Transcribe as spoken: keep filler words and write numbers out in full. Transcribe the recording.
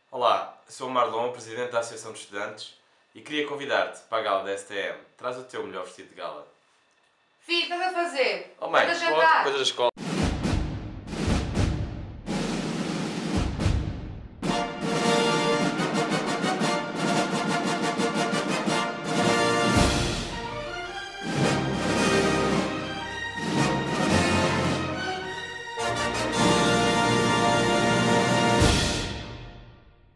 Olá, sou o Marlon, presidente da Associação de Estudantes e queria convidar-te para a gala da S T M. Traz o teu melhor vestido de gala. Filho, estás a fazer? Oh mãe, Anda a jantar. coisas da escola.